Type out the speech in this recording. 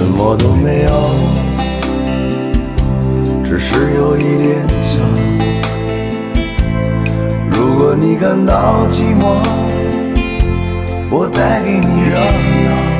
么都没有，只是有一点想。如果你感到寂寞，我带给你热闹。